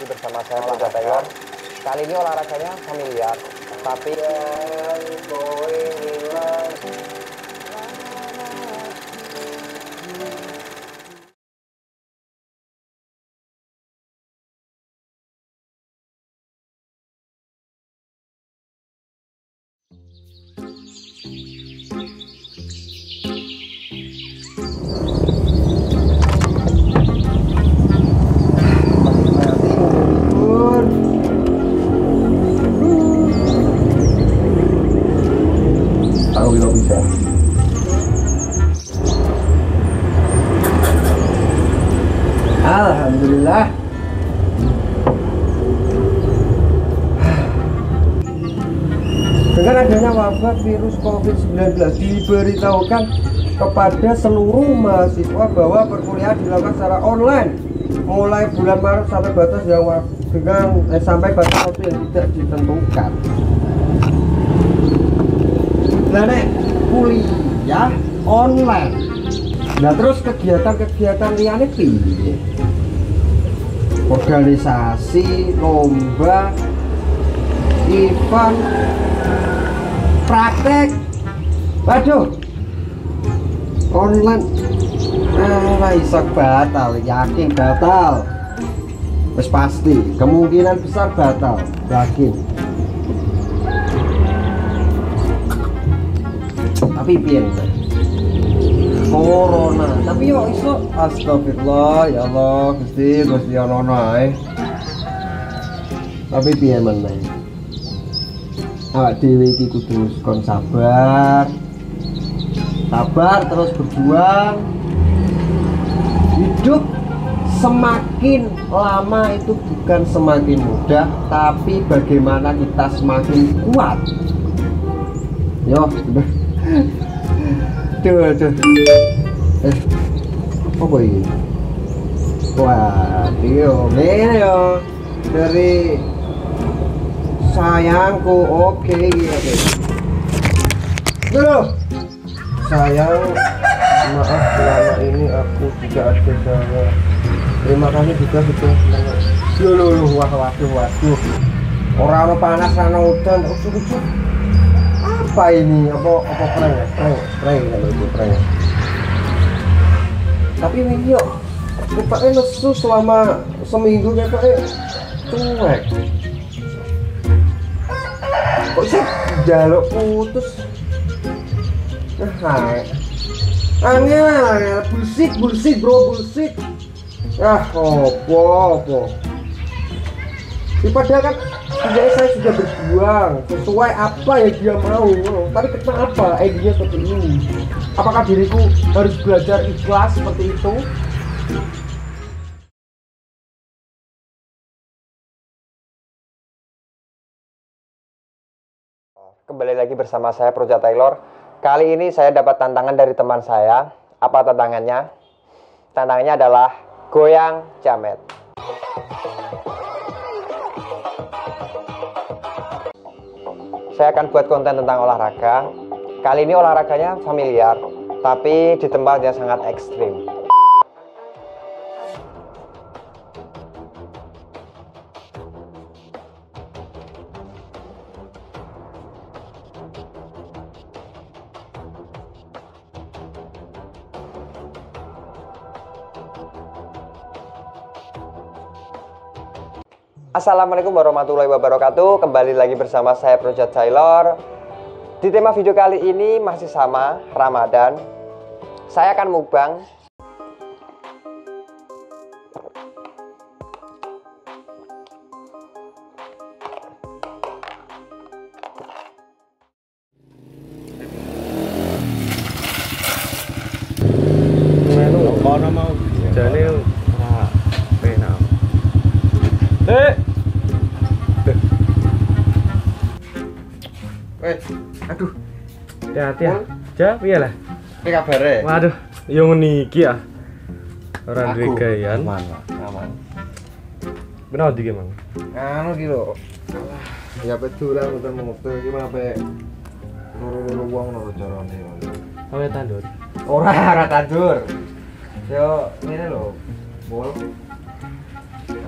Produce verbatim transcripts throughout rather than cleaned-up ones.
bersama saya olahraga. Kali ini olahraganya familiar, tapi Alhamdulillah. Dengan adanya wabah virus covid sembilan belas diberitahukan kepada seluruh mahasiswa bahwa perkuliahan dilakukan secara online mulai bulan Maret sampai batas yang dengan eh, sampai batas waktu yang tidak ditentukan. Nah, nek kuliah online. Nah, terus kegiatan-kegiatan liane piye? Organisasi, lomba, event, praktek. Waduh, online ah, isak batal, yakin batal. Wes pasti, kemungkinan besar batal, yakin. Tapi piye? Corona, tapi yo iso astagfirullah ya Allah, Gusti Gusti ono ae. Tapi piye meneh? Awak dhewe iki kudu kon sabar. Sabar terus berjuang. Hidup semakin lama itu bukan semakin mudah, tapi bagaimana kita semakin kuat. Yo, sudah. Tuh, tuh. Eh, apa ini? Wah, Tio, ini yo dari sayangku, oke, oke. Dulu, sayang, maaf selama ini aku tidak ada salah. Terima kasih juga sudah semangat. Dulu, wah, waduh, waduh. Orang panas, orang udan, udah, udah. Apa ini? Apa apa prank ya? Prank, prank kalau itu prank. Tapi ini yuk, ketoknya lesu selama seminggu ketoknya cuek. Kok sih jaluk putus? Nah, angel, angel, bullshit, bullshit bro, bullshit. Ah, opo, opo. Padahal kan tidak, saya sudah berjuang sesuai apa yang dia mau, tapi kenapa idenya seperti ini? Apakah diriku harus belajar ikhlas seperti itu? Kembali lagi bersama saya Proja Taylor. Kali ini saya dapat tantangan dari teman saya. Apa tantangannya? Tantangannya adalah goyang jamet. Saya akan buat konten tentang olahraga. Kali ini olahraganya familiar, tapi di tempat yang sangat ekstrim. Assalamualaikum warahmatullahi wabarakatuh. Kembali lagi bersama saya Proja Taylor. Di tema video kali ini masih sama, Ramadan. Saya akan mukbang Kono mau jane ora penak. Eh. Eh, aduh, Hati-hati ya. Ja piye lah? ini kabare? Waduh, yo ngene iki ya. Ora duwe gayan. Aman, aman. Benar iki, Mang. Anu iki lho. Ya betulan muter-muter iki mah pe loro-loro wong lho carane. Kowe tandur. Ora, ora tandur. Yo ngene lho. Bol.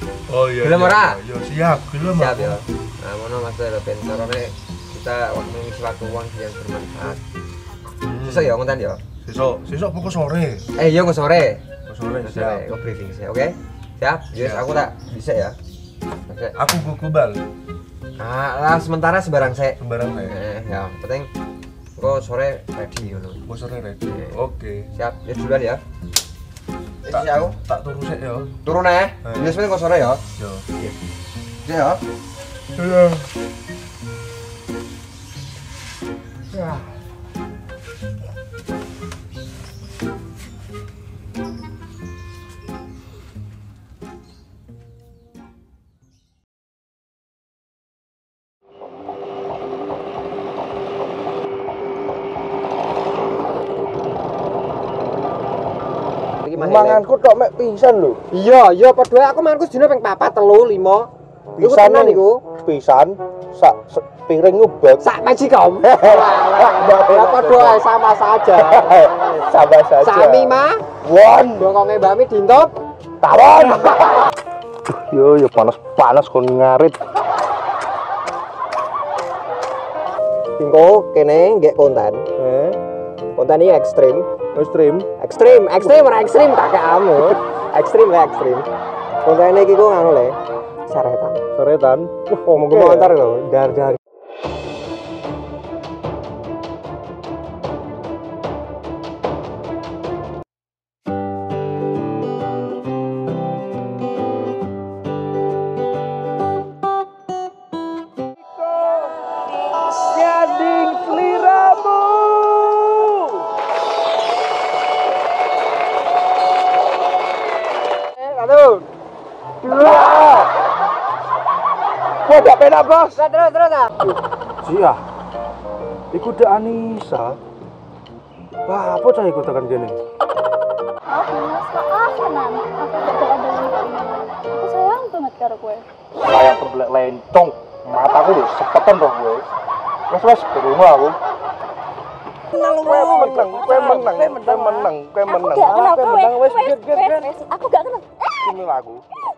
Oh iya. Gelem ora? Yo siap, gelem. Siap ya. Nah, ngono Mas Del ben carane kita waktu ngisi waktu uang yang bermanfaat. Sesuk ya ngonten ya. Sesuk, sesuk pokok sore. Eh iya kok sore. Pokok sore Sore siap. kok briefing sih, oke? Siap. Yes, aku tak bisa ya. Oke. Aku global. Ah, lah sementara sembarang sik. Sembarang ae. Eh, ya, penting kok sore ready ngono. Pokok sore ready. Oke. Siap, ya duluan ya. Wis Tak, aku tak turu sik ya. turun ae. Eh. Wis penting kok sore ya. Yo. Ya. Iya. Ya. Manganku tok mek pisan lho. Iya, iya padha ae aku manganku sedina ping papat, telu, lima. Iku tenan iku. Pisan sak se- piring ngubek. Sak majikom. Ya padha ae sama saja. Sama saja. Sami mah Won. bongkonge Mbak Mi dintup. Tawon. Yo yo panas-panas kon ngarit. Tingko kene nggek konten. Eh, Konten iki ekstrim. stream. Ekstrim, ekstrim ora ekstrim tak kamu. Ekstrim lah ekstrim. Konten iki ku ngono le. Saretan. Soretan. Wah, Ngomong-ngomong antar lho, dar-dar. Nyanding seliramu. Satu. Dua. Wah, gak penak, Bos. Terus terus terus. ah. Iya. Iku dek Anissa. Wah, apa cah iku tekan kene? Maaf mas, maaf tenan. Aku gak ada ada yang aku sayang banget karo kowe. Sayang terbelek lencong. Mataku lho sepetan roh kowe. Wes wes berumah aku. Menang, kowe menang, kowe menang, kowe menang, kowe Aku menang. gak kenal Kowe kowe. menang, wes Wes, get get wes, get. wes. Aku gak kenal. Ini aku.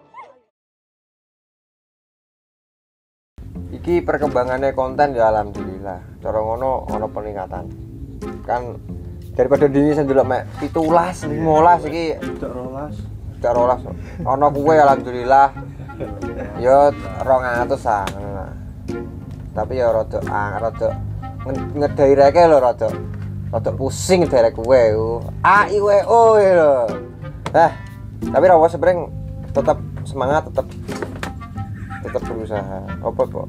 Iki perkembangannya konten ya alhamdulillah. Cara ngono ono peningkatan. Kan daripada dini saya dulu mek pitulas, limolas iki Tidak rolas. gak rolas. Ono kuwe alhamdulillah. Yo rong atus ah. ngono lah. Tapi ya rada ah rada nge- ngedaireke lho rada. Rada pusing ngedairek kuwe ku. A I W O lho. Eh, tapi rawa sebenarnya tetap semangat, tetap tetap berusaha. Apa kok?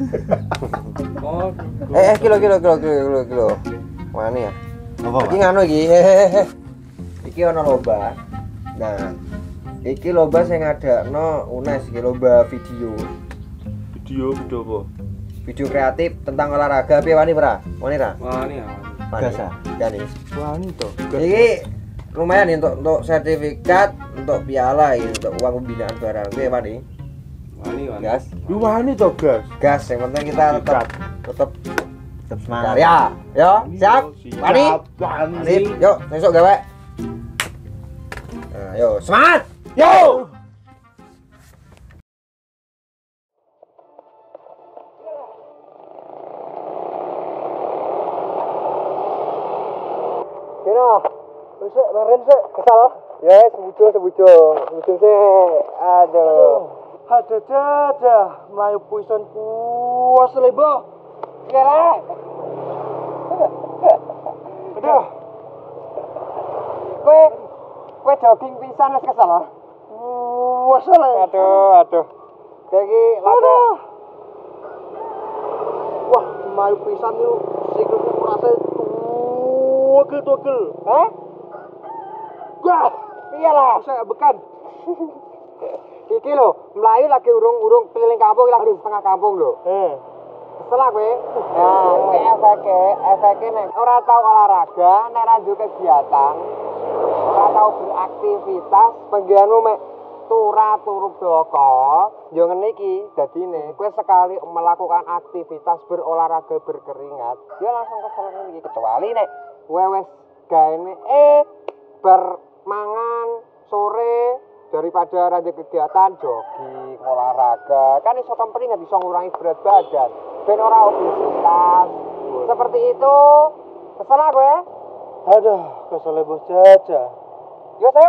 eh, eh kilo kilo kilo kilo kilo kilo. Wani ya. Apa, Iki Pak? nganu iki. Hehehe. Iki ono lomba. Nah, iki lomba sing ngadakno U N E S iki lomba video. Video video apa? Video kreatif tentang olahraga piye wani ora? Wani ra? Wah, ini ya. Wani. Gas, ah? Ya nih. Wah, ini toh. Iki lumayan nih untuk untuk sertifikat, untuk piala ini, untuk uang pembinaan barang. Piye wani? Wani, wani. Gas. Lu wah ini toh, gas. Gas, yang penting kita tetap tetap Tetap semangat. karya. Yo, siap? Wani? Wani. Sip, yuk, besok gawe. Nah, yo, semangat. Yo. Kira, besok kemarin sih kesal. Ya, sebujo sebujo, sebujo sih. Aduh. Ada ada melayu puisan puas lebo. Kira. Aduh. Kue, kue jogging pisan wis kesel. Puas le. Aduh, aduh. Kayak iki lagi. Wah, melayu pisan yuk. Sikilku merasa tuwegel tuwegel. Hah? Wah, Iyalah. saya bekan. Iki lho, Melayu lagi urung-urung keliling kampung, lagi setengah kampung lho. Eh. Kesel lah kowe. Nah, kuwi efeke, efeke nek ora tau olahraga, nek ra njuk kegiatan, ora tau beraktivitas, penggianmu mek tura turu bloko, yo ngene iki dadine kowe sekali melakukan aktivitas berolahraga berkeringat, ya langsung kesel ngene iki kecuali nek kowe wis gaene eh bar mangan sore daripada ada kegiatan jogging, olahraga, kan iso kempeni nggak bisa ngurangi berat badan. Ben ora obesitas. Seperti itu. Kesel gue. Aduh, kesel bos Jaja. Yo, saya.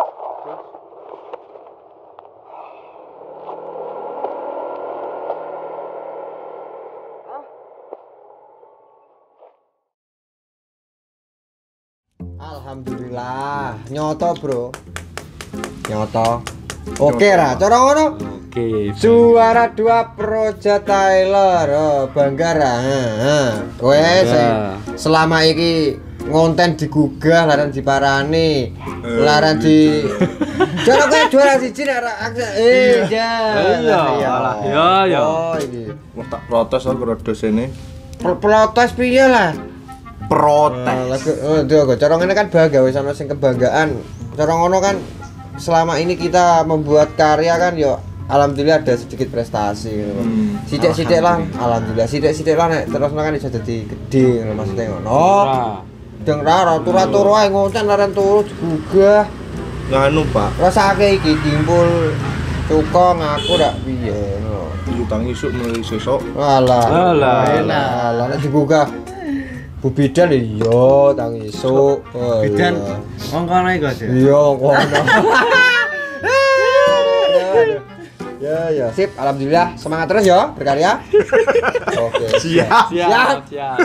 Alhamdulillah, nyoto bro, nyoto. Oke lah, cara ngono. Oke. Juara dua Proja Taylor, oh, bangga lah. Kowe selama iki ngonten digugah, laran diparani, laran di. Cara kowe juara siji nek eh ya. Iya, ya ya. Oh iki. Wah tak protes aku karo dosene. Protes piye lah? Protes. Oh, itu cara ngene kan bangga wis ana sing kebanggaan. Cara ngono kan selama ini kita membuat karya kan yo alhamdulillah ada sedikit prestasi gitu. Hmm, Sithik-sithik lah alhamdulillah. Sithik-sithik lah nek terus kan iso dadi gede ngono maksudnya ngono. Deng ra turu-turu ae ngoncen laren turu digugah. Nganu Pak, Rasake iki timbul cuka ngaku dak piye ngono. utang isuk mulai sesok. Alah. Alah. Alah nek digugah Bu Bidan iya tang isuk. Bidan ngongkono iku aja. Iya ngongkono. Ya ya sip, alhamdulillah semangat terus ya berkarya. Oke. Siap. Siap, siap.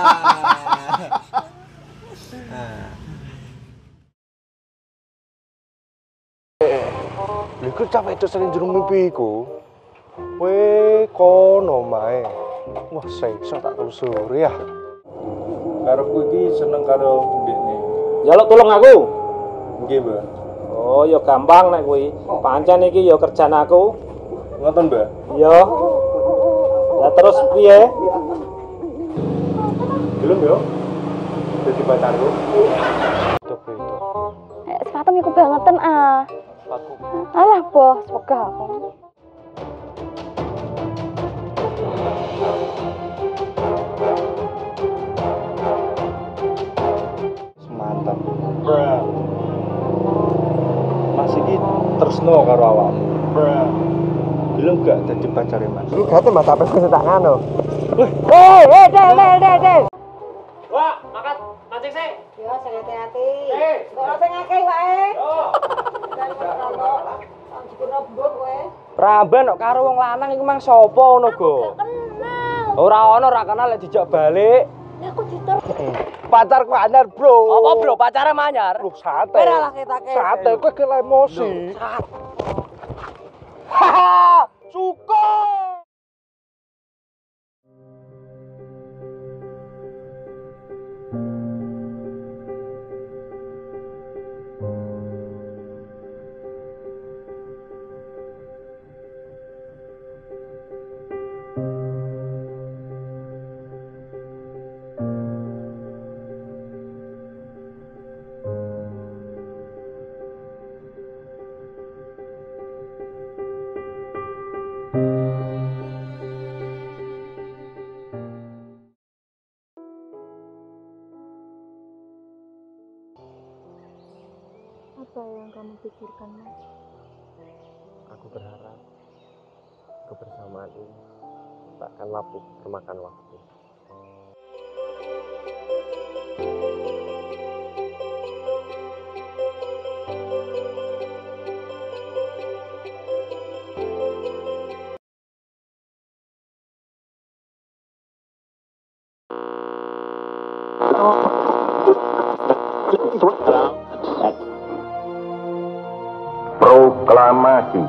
Iku capek itu sering jero mimpiku. Weh kono mae. Wah, sesuk tak telusuri ya. Karepku iki seneng karo ndekne. Jaluk tulung aku. Nggih, Mbak. Oh, ya gampang nek kuwi. Pancen iki ya kerjaan aku. Ngoten, Mbak. Ya. Lah terus piye? Belum yo. Dadi pacarku. Itu itu. Eh, sepatu iku bangetan ah. Alah, bos, wegah aku. Mantap. Mas iki tresno karo awakmu. Belum gak dadi pacare Mas. Iki gate Mas Apes ku tak ngono. Eh, eh, Del, Del, Del, Del. Wah, makan mancing sih. Yo, sing hati-hati. Kok ora sing akeh wae. Ramban kok karo wong lanang iku mang sapa ngono, Go? Kenal. Ora ono, ora kenal lek dijak balik. Ya aku ditur. Pacarku anyar, Bro. Apa, Bro? Pacare manyar? Lu santai. Ora lah ketake. Santai kowe ke emosi. Haha, suka. Apa yang kamu pikirkan, Mas? Aku berharap kebersamaan ini tak akan lapuk termakan waktu. Proklamasi.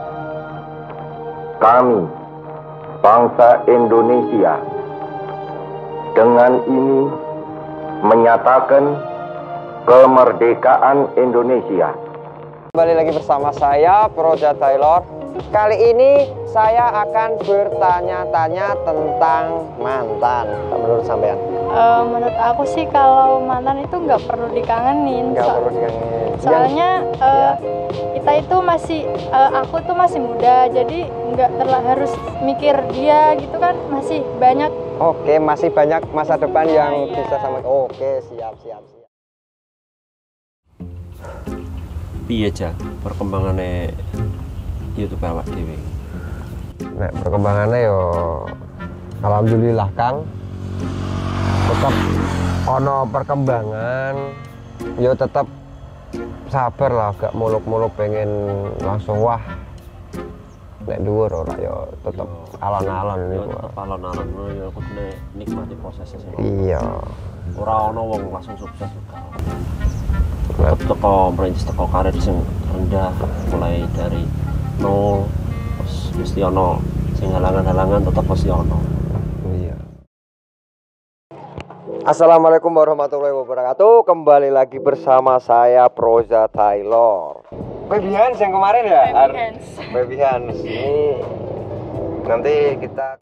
Kami, bangsa Indonesia, dengan ini menyatakan kemerdekaan Indonesia. Kembali lagi bersama saya Proja Taylor. Kali ini saya akan bertanya-tanya tentang mantan. Menurut sampean? Uh, menurut aku sih kalau mantan itu nggak perlu dikangenin. Nggak So- perlu dikangenin. Soalnya uh, Ya. kita itu masih, uh, aku tuh masih muda, jadi nggak terlalu harus mikir dia gitu kan, masih banyak. Oke, masih banyak masa depan yang iya. bisa sama. Oke, siap, siap, siap. piye aja perkembangannya YouTube awak dhewe? Nek perkembangannya yo alhamdulillah Kang, tetap ono perkembangan, yo tetap sabar lah, gak muluk-muluk pengen langsung wah nek dhuwur ora yo tetep alon-alon Yo niku. tetep alon-alon yo kudune nikmati prosesnya sih. Iya. Ora ono wong langsung sukses juga. Tetep teko merintis teko karir sing rendah mulai dari nol, terus mesti ono sing halangan-halangan tetep pasti ono. Iya. Assalamualaikum warahmatullahi wabarakatuh. Kembali lagi bersama saya Proza Taylor. Baby Hans yang kemarin ya? Baby Hans. Baby Hans. Ini nanti kita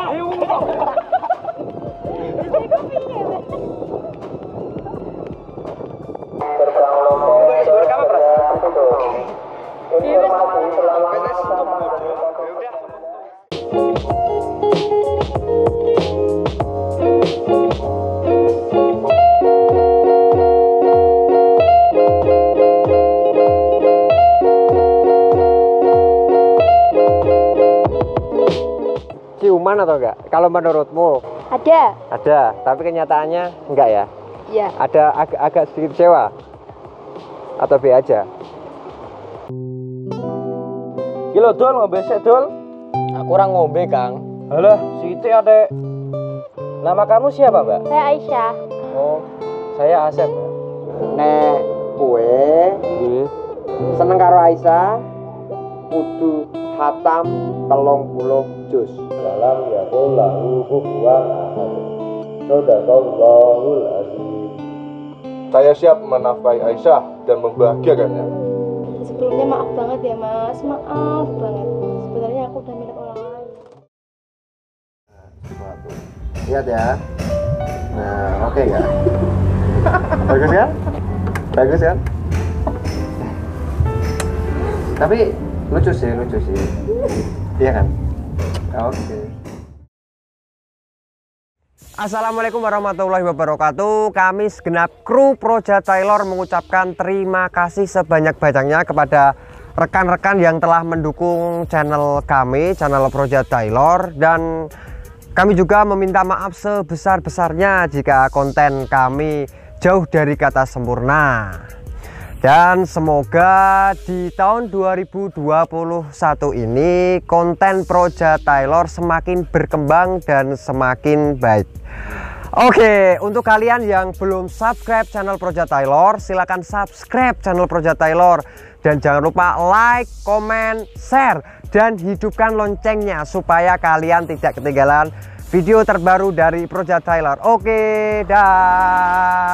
ciuman atau enggak? Kalau menurutmu Ada. ada, tapi kenyataannya enggak ya? Iya. Ada agak, agak sedikit kecewa atau B aja? Kilo dol ngombe sik dol. Aku orang ngombe Kang. Halah, Siti adek. Nama kamu siapa, Mbak? Saya Aisyah. Oh, saya Asep. Nek kue seneng karo Aisyah kudu hatam telung puluh juz. Dalam yakul lahu kufuwan ahad. Shadaqallahul azim. Saya siap menafkahi Aisyah dan membahagiakannya. Sebelumnya maaf banget ya Mas, maaf banget. Sebenarnya aku udah milik orang lain. Lihat ya. Nah, oke okay, ya. Bagus kan? Bagus kan? Tapi lucu sih, lucu sih. Iya kan? Oke. Okay. Assalamualaikum warahmatullahi wabarakatuh. Kami segenap kru Proja Taylor mengucapkan terima kasih sebanyak-banyaknya kepada rekan-rekan yang telah mendukung channel kami, channel Proja Taylor, dan kami juga meminta maaf sebesar-besarnya jika konten kami jauh dari kata sempurna. Dan semoga di tahun dua ribu dua puluh satu ini konten Proja Taylor semakin berkembang dan semakin baik. Oke, untuk kalian yang belum subscribe channel Proja Taylor, silahkan subscribe channel Proja Taylor. Dan jangan lupa like, comment, share, dan hidupkan loncengnya supaya kalian tidak ketinggalan video terbaru dari Proja Taylor. Oke, dah.